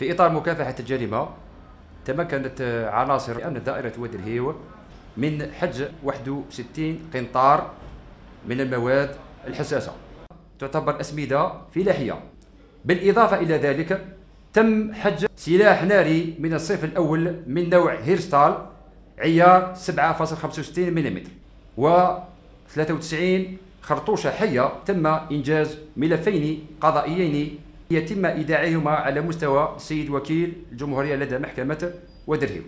في إطار مكافحة الجريمة تمكنت عناصر أمن دائرة وادي الهيو من حجز 61 قنطار من المواد الحساسة تعتبر أسمدة فلاحية. بالإضافة إلى ذلك تم حجز سلاح ناري من الصف الأول من نوع هيرستال عيار 7.65 ملم و 93 خرطوشة حية. تم إنجاز ملفين قضائيين يتم إيداعهما على مستوى السيد وكيل الجمهورية لدى محكمة وادي الهيو.